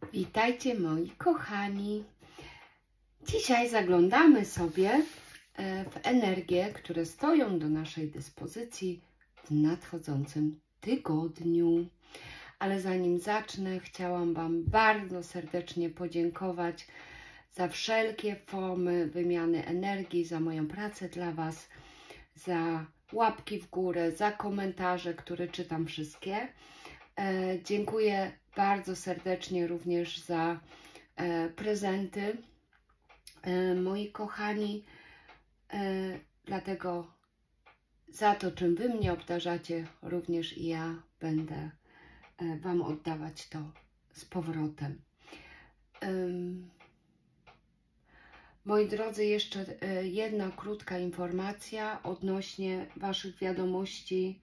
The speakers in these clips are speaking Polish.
Witajcie moi kochani. Dzisiaj zaglądamy sobie w energie, które stoją do naszej dyspozycji w nadchodzącym tygodniu. Ale zanim zacznę, chciałam Wam bardzo serdecznie podziękować za wszelkie formy wymiany energii, za moją pracę dla Was, za łapki w górę, za komentarze, które czytam wszystkie. Dziękuję bardzo serdecznie również za prezenty, moi kochani. Dlatego za to, czym Wy mnie obdarzacie, również i ja będę Wam oddawać to z powrotem. Moi drodzy, jeszcze jedna krótka informacja odnośnie Waszych wiadomości,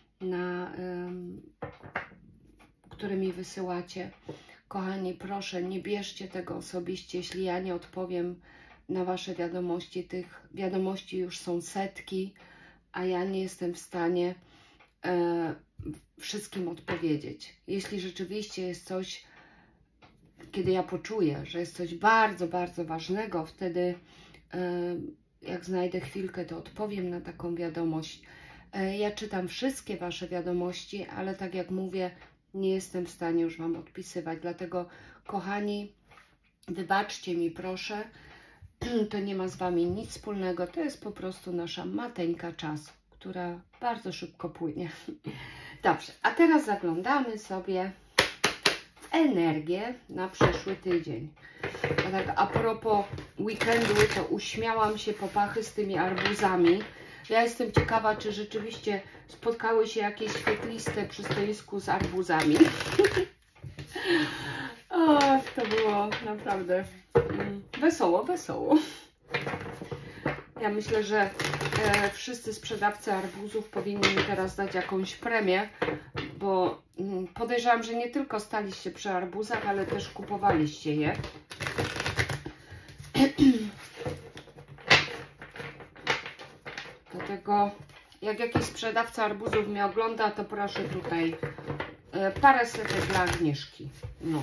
które mi wysyłacie. Kochani, proszę, nie bierzcie tego osobiście, jeśli ja nie odpowiem na Wasze wiadomości. Tych wiadomości już są setki, a ja nie jestem w stanie wszystkim odpowiedzieć. Jeśli rzeczywiście jest coś, kiedy ja poczuję, że jest coś bardzo, bardzo ważnego, wtedy jak znajdę chwilkę, to odpowiem na taką wiadomość. Ja czytam wszystkie Wasze wiadomości, ale tak jak mówię, nie jestem w stanie już Wam odpisywać. Dlatego, kochani, wybaczcie mi proszę, to nie ma z Wami nic wspólnego. To jest po prostu nasza mateńka czasu, która bardzo szybko płynie. Dobrze, a teraz zaglądamy sobie w energię na przyszły tydzień. A tak a propos weekendu, to uśmiałam się po pachy z tymi arbuzami. Ja jestem ciekawa, czy rzeczywiście spotkały się jakieś świetliste przy stoisku z arbuzami. O, to było naprawdę wesoło, wesoło. Ja myślę, że wszyscy sprzedawcy arbuzów powinni mi teraz dać jakąś premię, bo podejrzewam, że nie tylko staliście przy arbuzach, ale też kupowaliście je. Dlatego jak jakiś sprzedawca arbuzów mnie ogląda, to proszę tutaj parę setek dla Agnieszki. No.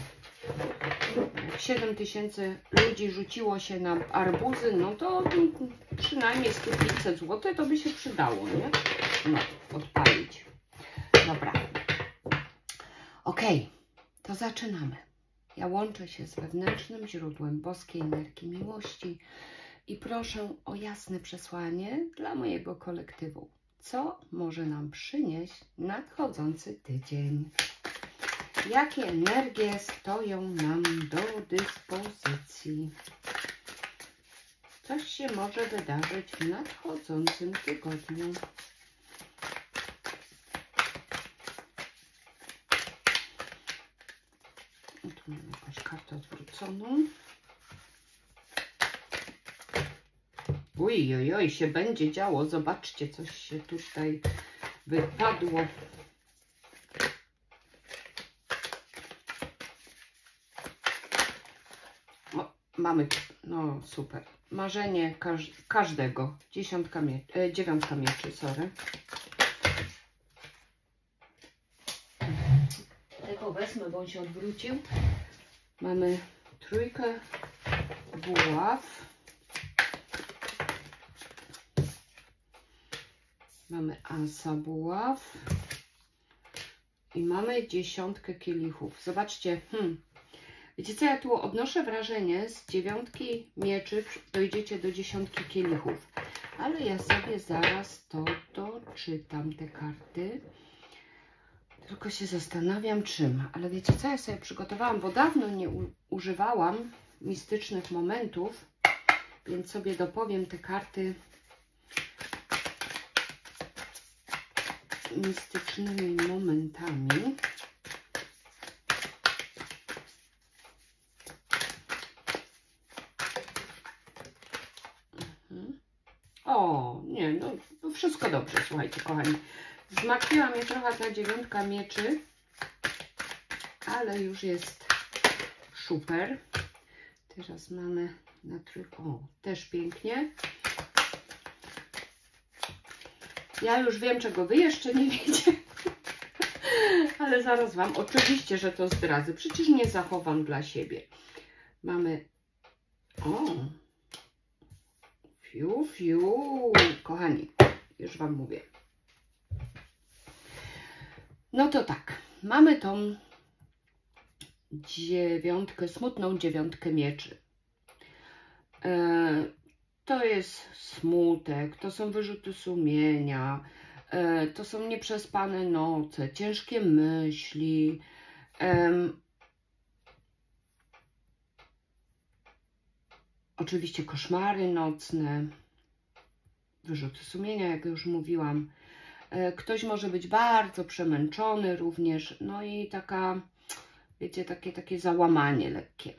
7000 ludzi rzuciło się na arbuzy, no to przynajmniej 100-500 zł to by się przydało, nie? No, odpalić. Dobra. Ok, to zaczynamy. Ja łączę się z wewnętrznym źródłem boskiej energii miłości i proszę o jasne przesłanie dla mojego kolektywu. Co może nam przynieść nadchodzący tydzień? Jakie energie stoją nam do dyspozycji? Coś się może wydarzyć w nadchodzącym tygodniu. Tu mamy jakąś kartę odwróconą. Oj, się będzie działo. Zobaczcie, coś się tutaj wypadło. O, mamy, no super. Marzenie każdego. Dziewiątka mieczy, sorry. Tego wezmę, bo on się odwrócił. Mamy trójkę buław. Mamy asa buław i mamy 10 kielichów. Zobaczcie, wiecie co, ja tu odnoszę wrażenie, z 9 mieczy dojdziecie do 10 kielichów, ale ja sobie zaraz to doczytam, te karty. Tylko się zastanawiam czym, ale wiecie co, ja sobie przygotowałam, bo dawno nie używałam mistycznych momentów, więc sobie dopowiem te karty mistycznymi momentami. O, nie, no wszystko dobrze, słuchajcie, kochani. Zmartwiłam je trochę ta 9 mieczy, ale już jest super. Teraz mamy na trójkę, o, też pięknie. Ja już wiem, czego Wy jeszcze nie wiecie. Ale zaraz Wam oczywiście, że to zdradzę. Przecież nie zachowam dla siebie. Mamy... O! Fiu, fiu. Kochani, już Wam mówię. No to tak. Mamy tą dziewiątkę, smutną dziewiątkę mieczy. To jest smutek, to są wyrzuty sumienia, to są nieprzespane noce, ciężkie myśli, oczywiście koszmary nocne, wyrzuty sumienia, jak już mówiłam. Ktoś może być bardzo przemęczony również, no i taka, wiecie, takie załamanie lekkie.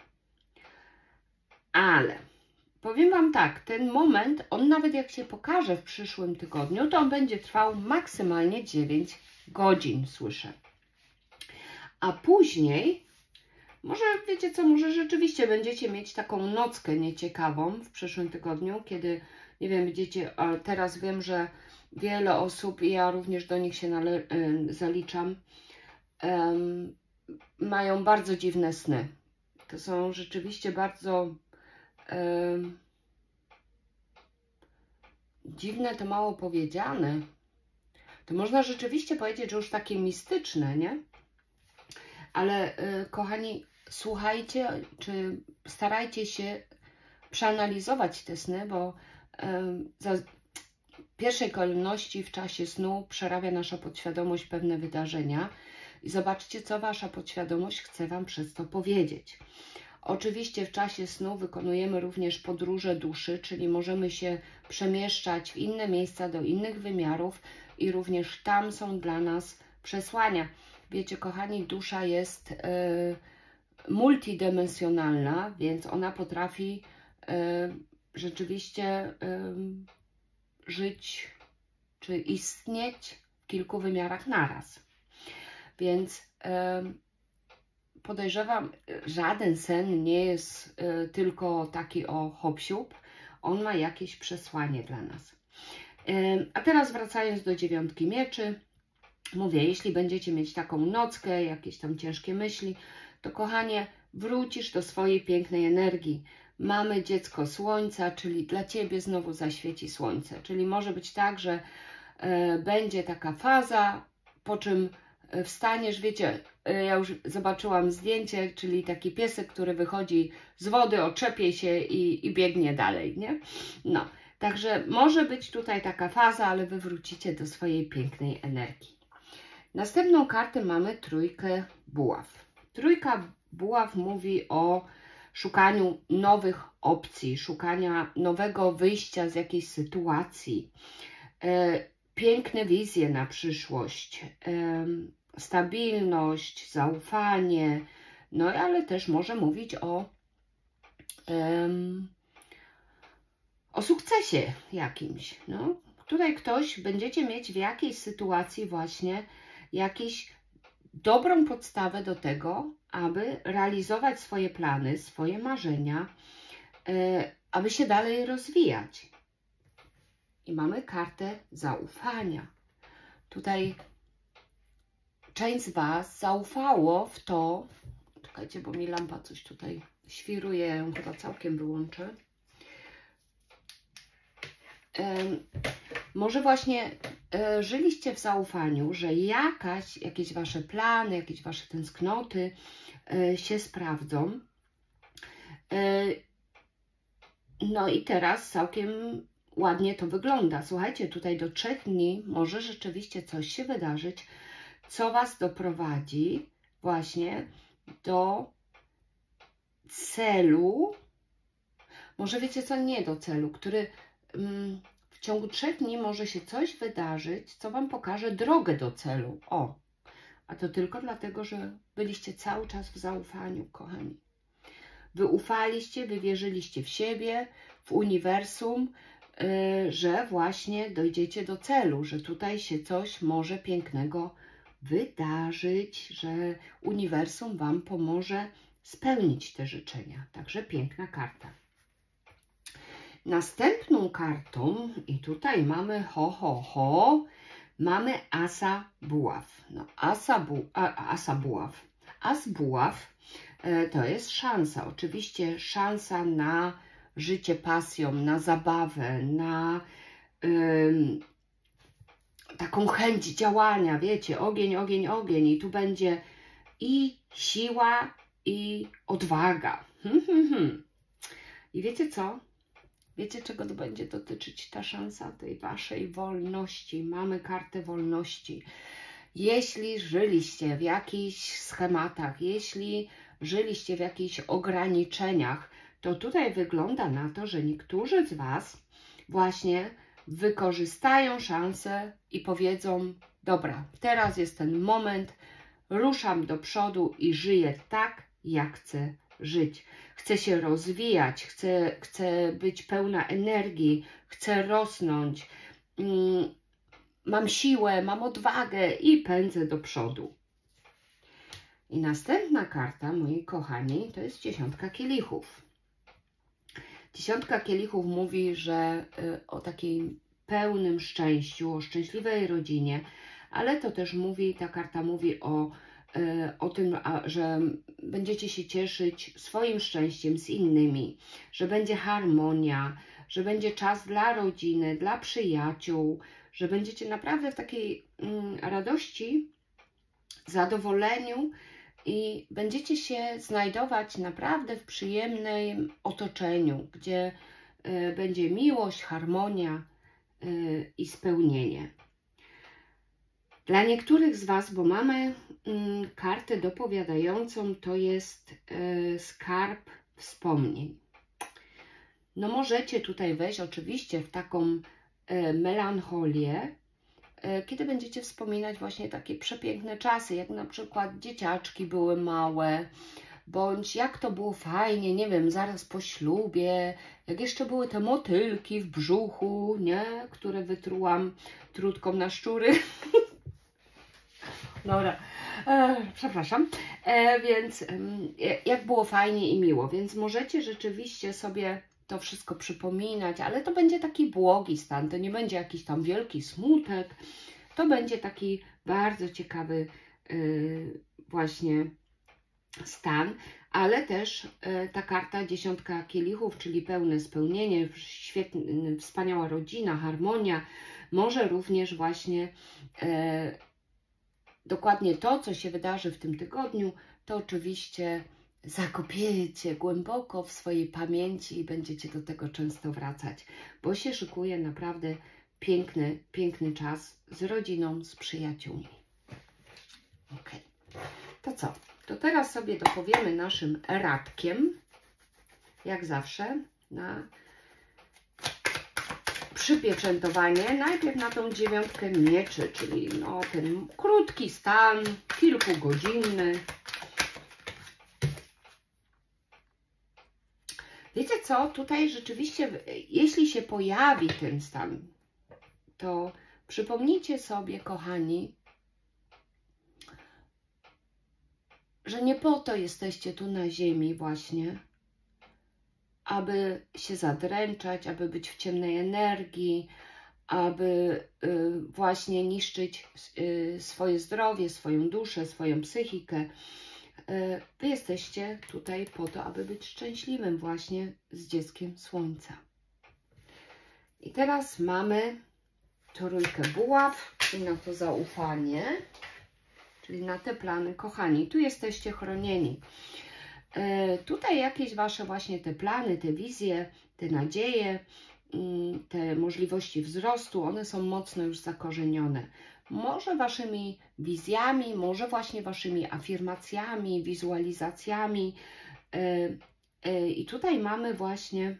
Ale powiem Wam tak, ten moment, on nawet jak się pokaże w przyszłym tygodniu, to on będzie trwał maksymalnie 9 godzin, słyszę. A później, może wiecie co, może rzeczywiście będziecie mieć taką nockę nieciekawą w przyszłym tygodniu, kiedy, nie wiem, będziecie, teraz wiem, że wiele osób, i ja również do nich się zaliczam, mają bardzo dziwne sny. To są rzeczywiście bardzo... dziwne to mało powiedziane. To można rzeczywiście powiedzieć, że już takie mistyczne, nie? Ale kochani, słuchajcie, czy starajcie się przeanalizować te sny, bo w pierwszej kolejności w czasie snu przerabia nasza podświadomość pewne wydarzenia i zobaczcie, co Wasza podświadomość chce Wam przez to powiedzieć. Oczywiście w czasie snu wykonujemy również podróże duszy, czyli możemy się przemieszczać w inne miejsca, do innych wymiarów i również tam są dla nas przesłania. Wiecie, kochani, dusza jest multidymensjonalna, więc ona potrafi rzeczywiście żyć czy istnieć w kilku wymiarach naraz. Więc podejrzewam, żaden sen nie jest tylko taki o hop-siup. On ma jakieś przesłanie dla nas. A teraz wracając do dziewiątki mieczy. Mówię, jeśli będziecie mieć taką nockę, jakieś tam ciężkie myśli, to kochanie, wrócisz do swojej pięknej energii. Mamy dziecko słońca, czyli dla Ciebie znowu zaświeci słońce. Czyli może być tak, że będzie taka faza, po czym wstaniesz, wiecie, ja już zobaczyłam zdjęcie, czyli taki piesek, który wychodzi z wody, oczepie się i biegnie dalej, nie? No, także może być tutaj taka faza, ale Wy wrócicie do swojej pięknej energii. Następną kartę mamy trójkę buław. Trójka buław mówi o szukaniu nowych opcji, szukania nowego wyjścia z jakiejś sytuacji, piękne wizje na przyszłość, stabilność, zaufanie, no ale też może mówić o sukcesie jakimś. No. Tutaj ktoś będziecie mieć w jakiejś sytuacji właśnie jakąś dobrą podstawę do tego, aby realizować swoje plany, swoje marzenia, aby się dalej rozwijać. I mamy kartę zaufania. Tutaj część z Was zaufało w to, czekajcie, bo mi lampa coś tutaj świruje, ja ją chyba całkiem wyłączę. Może właśnie żyliście w zaufaniu, że jakieś Wasze plany, jakieś Wasze tęsknoty się sprawdzą. No i teraz całkiem ładnie to wygląda. Słuchajcie, tutaj do 3 dni może rzeczywiście coś się wydarzyć, co Was doprowadzi właśnie do celu, może wiecie co, nie do celu, który w ciągu 3 dni może się coś wydarzyć, co Wam pokaże drogę do celu. O, a to tylko dlatego, że byliście cały czas w zaufaniu, kochani. Wy ufaliście, wy wierzyliście w siebie, w uniwersum, że właśnie dojdziecie do celu, że tutaj się coś może pięknego wydarzyć, że uniwersum Wam pomoże spełnić te życzenia. Także piękna karta. Następną kartą, i tutaj mamy ho, ho, ho, mamy asa buław. No, asa buław. As buław to jest szansa. Oczywiście szansa na życie pasją, na zabawę, na taką chęć działania, wiecie, ogień, ogień, ogień. I tu będzie i siła, i odwaga. I wiecie co? Wiecie, czego to będzie dotyczyć ta szansa? Tej waszej wolności. Mamy kartę wolności. Jeśli żyliście w jakichś schematach, jeśli żyliście w jakichś ograniczeniach, to tutaj wygląda na to, że niektórzy z was właśnie wykorzystają szansę i powiedzą: dobra, teraz jest ten moment, ruszam do przodu i żyję tak, jak chcę żyć. Chcę się rozwijać, chcę być pełna energii, chcę rosnąć, mam siłę, mam odwagę i pędzę do przodu. I następna karta, moi kochani, to jest 10 kielichów. 10 kielichów mówi, że o takim pełnym szczęściu, o szczęśliwej rodzinie, ale to też mówi, ta karta mówi o tym, że będziecie się cieszyć swoim szczęściem z innymi, że będzie harmonia, że będzie czas dla rodziny, dla przyjaciół, że będziecie naprawdę w takiej radości, zadowoleniu i będziecie się znajdować naprawdę w przyjemnym otoczeniu, gdzie będzie miłość, harmonia i spełnienie. Dla niektórych z was, bo mamy kartę dopowiadającą, to jest skarb wspomnień. No możecie tutaj wejść oczywiście w taką melancholię, kiedy będziecie wspominać właśnie takie przepiękne czasy, jak na przykład dzieciaczki były małe, bądź jak to było fajnie, nie wiem, zaraz po ślubie, jak jeszcze były te motylki w brzuchu, nie, które wytrułam trutką na szczury. Dobra, przepraszam, więc jak było fajnie i miło, więc możecie rzeczywiście sobie to wszystko przypominać, ale to będzie taki błogi stan, to nie będzie jakiś tam wielki smutek, to będzie taki bardzo ciekawy właśnie stan, ale też ta karta 10 kielichów, czyli pełne spełnienie, wspaniała rodzina, harmonia, może również właśnie dokładnie to, co się wydarzy w tym tygodniu, to oczywiście zakopiecie głęboko w swojej pamięci i będziecie do tego często wracać, bo się szykuje naprawdę piękny, piękny czas z rodziną, z przyjaciółmi. Ok, to co? To teraz sobie dopowiemy naszym radkiem, jak zawsze, na przypieczętowanie. Najpierw na tą 9 mieczy, czyli no, ten krótki stan, kilkugodzinny. Wiecie co? Tutaj rzeczywiście, jeśli się pojawi ten stan, to przypomnijcie sobie, kochani, że nie po to jesteście tu na ziemi właśnie, aby się zadręczać, aby być w ciemnej energii, aby właśnie niszczyć swoje zdrowie, swoją duszę, swoją psychikę. Wy jesteście tutaj po to, aby być szczęśliwym właśnie z dzieckiem Słońca. I teraz mamy trójkę buław i na to zaufanie, czyli na te plany. Kochani, tu jesteście chronieni. Tutaj jakieś wasze właśnie te plany, te wizje, te nadzieje, te możliwości wzrostu, one są mocno już zakorzenione. Może waszymi wizjami, może właśnie waszymi afirmacjami, wizualizacjami. I tutaj mamy właśnie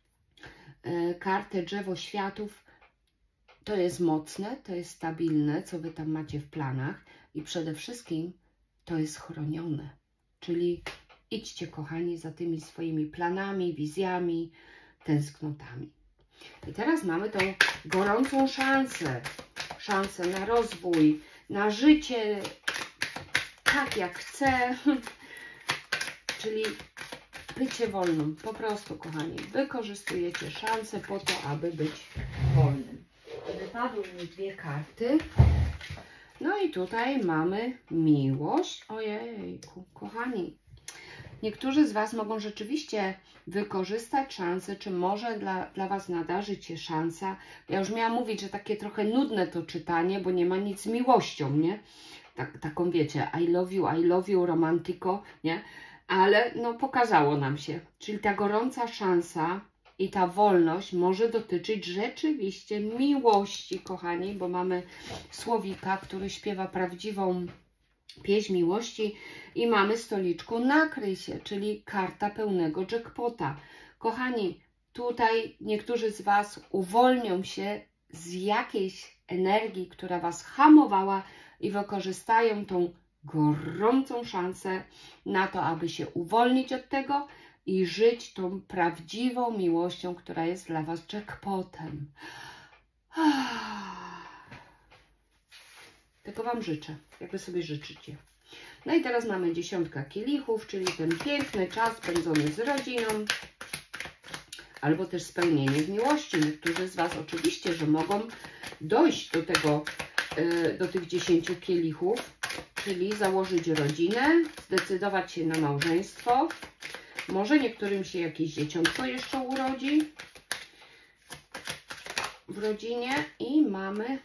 kartę drzewo światów. To jest mocne, to jest stabilne, co wy tam macie w planach i przede wszystkim to jest chronione. Czyli idźcie, kochani, za tymi swoimi planami, wizjami, tęsknotami. I teraz mamy tą gorącą szansę. Szansę na rozwój, na życie tak jak chcę. Czyli bycie wolnym. Po prostu, kochani, wykorzystujecie szansę po to, aby być wolnym. wypadły mi 2 karty. No i tutaj mamy miłość. Ojejku, kochani. Niektórzy z Was mogą rzeczywiście wykorzystać szansę, czy może dla Was nadarzyć się szansa. Ja już miałam mówić, że takie trochę nudne to czytanie, bo nie ma nic z miłością, nie? Taką wiecie, I love you, romantyko, nie? Ale no pokazało nam się. Czyli ta gorąca szansa i ta wolność może dotyczyć rzeczywiście miłości, kochani, bo mamy Słowika, który śpiewa prawdziwą pieśń miłości i mamy stoliczku nakryj się, czyli karta pełnego jackpota. Kochani, tutaj niektórzy z Was uwolnią się z jakiejś energii, która Was hamowała i wykorzystają tą gorącą szansę na to, aby się uwolnić od tego i żyć tą prawdziwą miłością, która jest dla Was jackpotem. Tego Wam życzę, jakby sobie życzycie. No i teraz mamy 10 kielichów, czyli ten piękny czas spędzony z rodziną, albo też spełnienie w miłości. Niektórzy z Was oczywiście, że mogą dojść do tego, do tych 10 kielichów, czyli założyć rodzinę, zdecydować się na małżeństwo. Może niektórym się jakieś dzieciątko jeszcze urodzi w rodzinie i mamy,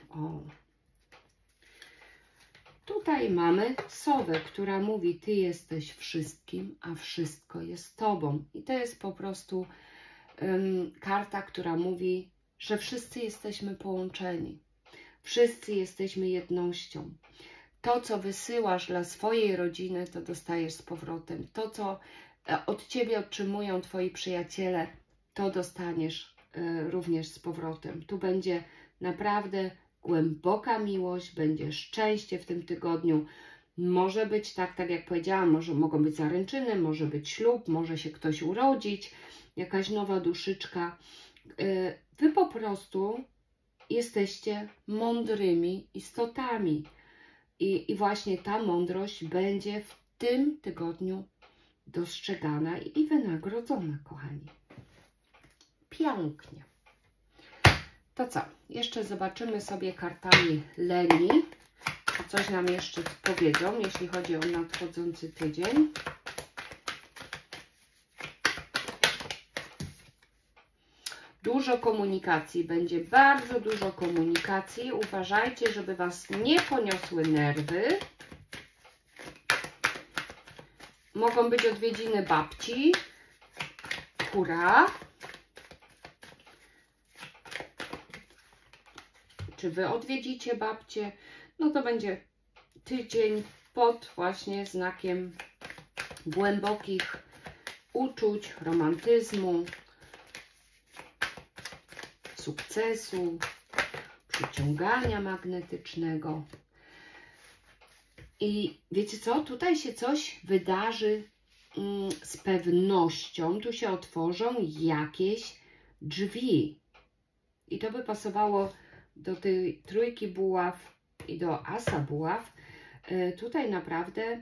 tutaj mamy sowę, która mówi: Ty jesteś wszystkim, a wszystko jest Tobą. I to jest po prostu karta, która mówi, że wszyscy jesteśmy połączeni. Wszyscy jesteśmy jednością. To, co wysyłasz dla swojej rodziny, to dostajesz z powrotem. To, co od Ciebie otrzymują Twoi przyjaciele, to dostaniesz również z powrotem. Tu będzie naprawdę głęboka miłość, będzie szczęście w tym tygodniu. Może być tak jak powiedziałam, mogą być zaręczyny, może być ślub, może się ktoś urodzić, jakaś nowa duszyczka. Wy po prostu jesteście mądrymi istotami. I właśnie ta mądrość będzie w tym tygodniu dostrzegana i wynagrodzona, kochani. Pięknie. To co? Jeszcze zobaczymy sobie kartami Leni. Coś nam jeszcze powiedzą, jeśli chodzi o nadchodzący tydzień. Dużo komunikacji, będzie bardzo dużo komunikacji. Uważajcie, żeby Was nie poniosły nerwy. Mogą być odwiedziny babci. Hurra! Czy Wy odwiedzicie babcię? No to będzie tydzień pod właśnie znakiem głębokich uczuć, romantyzmu, sukcesu, przyciągania magnetycznego. I wiecie co? Tutaj się coś wydarzy z pewnością. Tu się otworzą jakieś drzwi. I to by pasowało do tej trójki buław i do asa buław. Tutaj naprawdę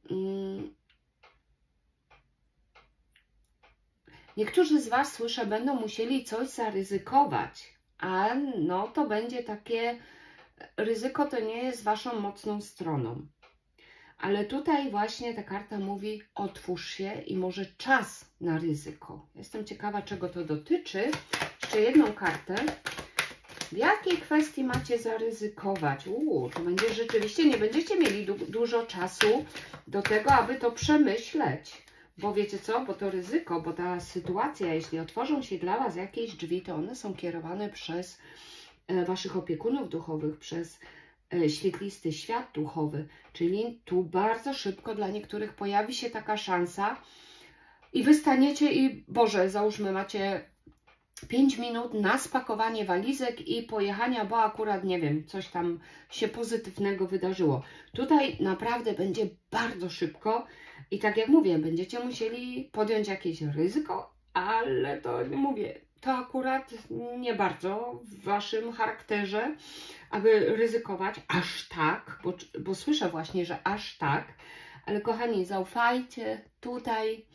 niektórzy z Was, słyszę, będą musieli coś zaryzykować, a no to będzie takie ryzyko, to nie jest Waszą mocną stroną. Ale tutaj właśnie ta karta mówi: otwórz się i może czas na ryzyko. Jestem ciekawa, czego to dotyczy. Jeszcze jedną kartę. W jakiej kwestii macie zaryzykować? To będzie rzeczywiście, nie będziecie mieli dużo czasu do tego, aby to przemyśleć. Bo wiecie co? Bo to ryzyko, bo ta sytuacja, jeśli otworzą się dla Was jakieś drzwi, to one są kierowane przez Waszych opiekunów duchowych, przez świetlisty świat duchowy. Czyli tu bardzo szybko dla niektórych pojawi się taka szansa i Wy staniecie i, Boże, załóżmy, macie 5 minut na spakowanie walizek i pojechania, bo akurat, nie wiem, coś tam się pozytywnego wydarzyło. Tutaj naprawdę będzie bardzo szybko i tak jak mówię, będziecie musieli podjąć jakieś ryzyko, ale to mówię, to akurat nie bardzo w Waszym charakterze, aby ryzykować aż tak, bo słyszę właśnie, że aż tak, ale kochani, zaufajcie, tutaj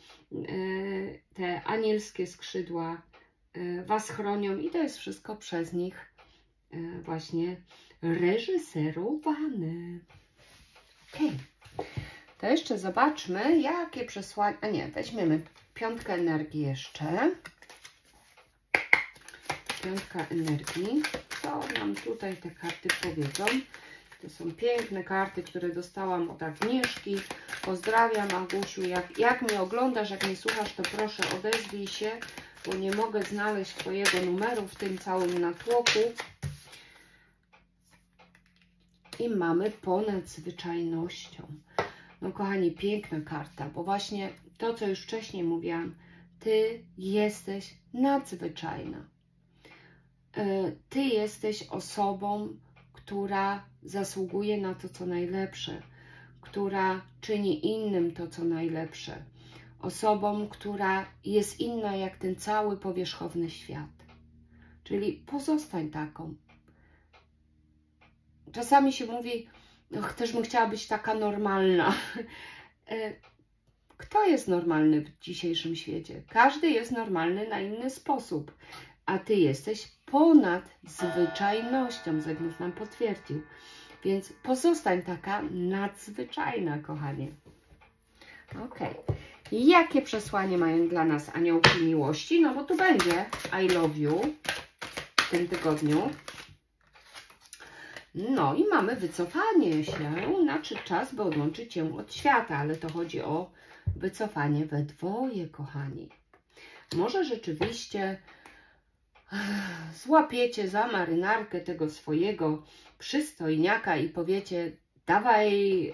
te anielskie skrzydła Was chronią i to jest wszystko przez nich właśnie reżyserowane. Ok. To jeszcze zobaczmy, jakie przesłania... A nie, weźmiemy piątkę energii jeszcze. Piątka energii. Co nam tutaj te karty powiedzą? To są piękne karty, które dostałam od Agnieszki. Pozdrawiam, Agusiu. Jak mnie oglądasz, jak mnie słuchasz, to proszę odezwij się, bo nie mogę znaleźć Twojego numeru w tym całym natłoku. I mamy ponad zwyczajnością. No kochani, piękna karta, bo właśnie to, co już wcześniej mówiłam, Ty jesteś nadzwyczajna. Ty jesteś osobą, która zasługuje na to, co najlepsze, która czyni innym to, co najlepsze. Osobą, która jest inna jak ten cały powierzchowny świat. Czyli pozostań taką. Czasami się mówi, no, też bym chciała być taka normalna. Kto jest normalny w dzisiejszym świecie? Każdy jest normalny na inny sposób. A Ty jesteś ponad zwyczajnością. Zygmunt nam potwierdził. Więc pozostań taka nadzwyczajna, kochanie. Ok. Jakie przesłanie mają dla nas aniołki miłości? No bo tu będzie I love you w tym tygodniu. No i mamy wycofanie się, znaczy czas, by odłączyć Cię od świata, ale to chodzi o wycofanie we dwoje, kochani. Może rzeczywiście złapiecie za marynarkę tego swojego przystojniaka i powiecie, dawaj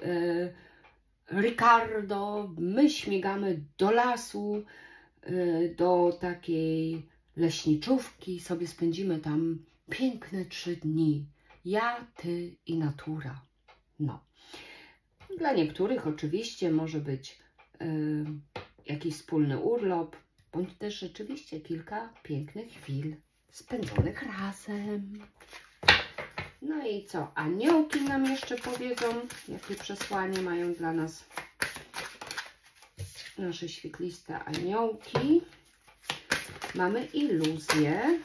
Ricardo, my śmigamy do lasu, do takiej leśniczówki, sobie spędzimy tam piękne 3 dni. Ja, Ty i natura. No. Dla niektórych oczywiście może być jakiś wspólny urlop, bądź też rzeczywiście kilka pięknych chwil spędzonych razem. No i co? Aniołki nam jeszcze powiedzą, jakie przesłanie mają dla nas nasze świetliste aniołki. Mamy iluzję.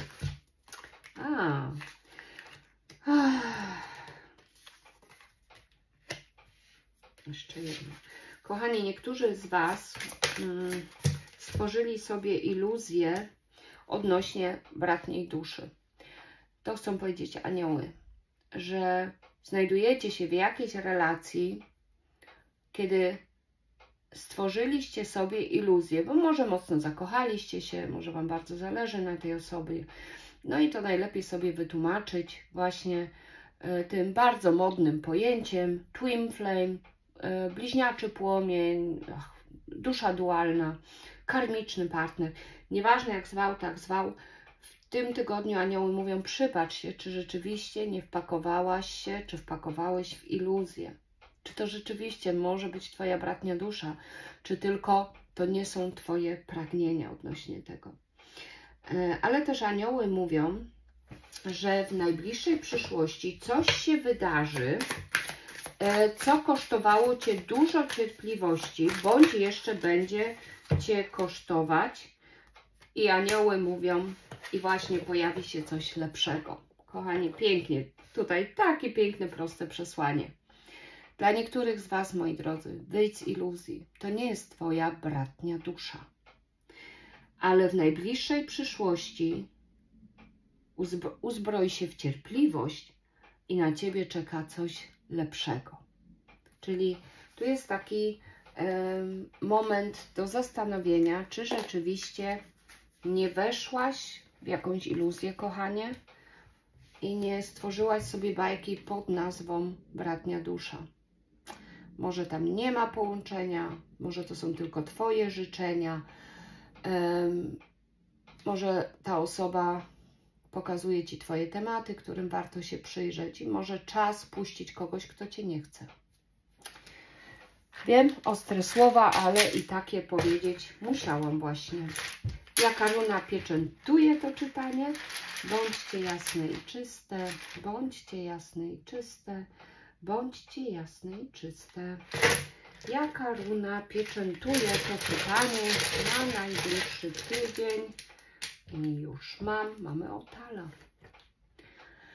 Jeszcze jedno. Kochani, niektórzy z Was stworzyli sobie iluzję odnośnie bratniej duszy. To chcą powiedzieć anioły, że znajdujecie się w jakiejś relacji, kiedy stworzyliście sobie iluzję, bo może mocno zakochaliście się, może Wam bardzo zależy na tej osobie. No i to najlepiej sobie wytłumaczyć właśnie tym bardzo modnym pojęciem twin flame, bliźniaczy płomień, dusza dualna, karmiczny partner. Nieważne jak zwał, tak zwał. W tym tygodniu anioły mówią, przypatrz się, czy rzeczywiście nie wpakowałaś się, czy wpakowałeś w iluzję. Czy to rzeczywiście może być Twoja bratnia dusza, czy tylko to nie są Twoje pragnienia odnośnie tego. Ale też anioły mówią, że w najbliższej przyszłości coś się wydarzy, co kosztowało Cię dużo cierpliwości, bądź jeszcze będzie Cię kosztować. I anioły mówią, i właśnie pojawi się coś lepszego. Kochani, pięknie. Tutaj takie piękne, proste przesłanie. Dla niektórych z Was, moi drodzy, wyjdź z iluzji. To nie jest Twoja bratnia dusza. Ale w najbliższej przyszłości uzbroj się w cierpliwość i na Ciebie czeka coś lepszego. Czyli tu jest taki moment do zastanowienia, czy rzeczywiście nie weszłaś w jakąś iluzję, kochanie, i nie stworzyłaś sobie bajki pod nazwą bratnia dusza. Może tam nie ma połączenia, może to są tylko Twoje życzenia, może ta osoba pokazuje Ci Twoje tematy, którym warto się przyjrzeć, i może czas puścić kogoś, kto Cię nie chce. Wiem, ostre słowa, ale i takie powiedzieć musiałam właśnie. Jaka runa pieczętuje to czytanie? Bądźcie jasne i czyste, bądźcie jasne i czyste, bądźcie jasne i czyste. Jaka runa pieczętuje to czytanie na najbliższy tydzień? I już mamy Otala.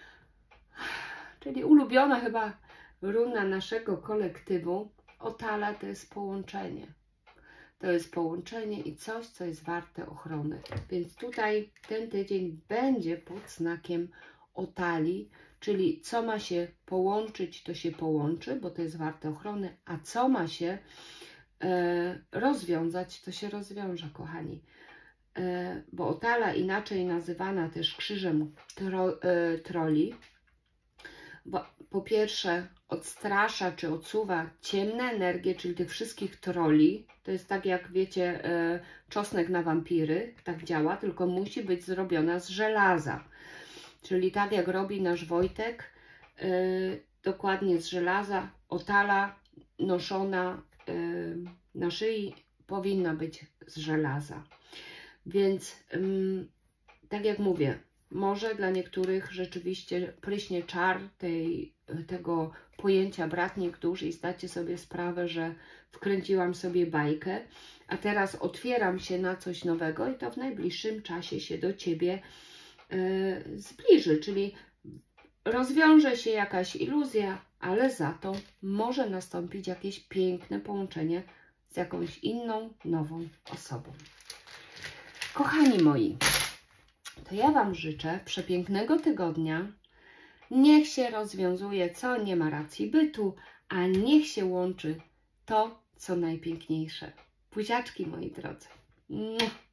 czyli ulubiona chyba runa naszego kolektywu. Otala to jest połączenie. To jest połączenie i coś, co jest warte ochrony. Więc tutaj ten tydzień będzie pod znakiem Otali, czyli co ma się połączyć, to się połączy, bo to jest warte ochrony, a co ma się rozwiązać, to się rozwiąże, kochani. Bo Otala, inaczej nazywana też krzyżem troli, bo po pierwsze odstrasza czy odsuwa ciemne energie, czyli tych wszystkich troli. To jest tak, jak wiecie, czosnek na wampiry, tak działa, tylko musi być zrobiona z żelaza. Czyli tak jak robi nasz Wojtek, dokładnie z żelaza. Otala noszona na szyi powinna być z żelaza. Więc tak jak mówię, może dla niektórych rzeczywiście pryśnie czar tego pojęcia bratnik dusz i zdacie sobie sprawę, że wkręciłam sobie bajkę, a teraz otwieram się na coś nowego i to w najbliższym czasie się do Ciebie zbliży, czyli rozwiąże się jakaś iluzja, ale za to może nastąpić jakieś piękne połączenie z jakąś inną, nową osobą. Kochani moi, to ja Wam życzę przepięknego tygodnia. Niech się rozwiązuje, co nie ma racji bytu, a niech się łączy to, co najpiękniejsze. Buziaczki, moi drodzy.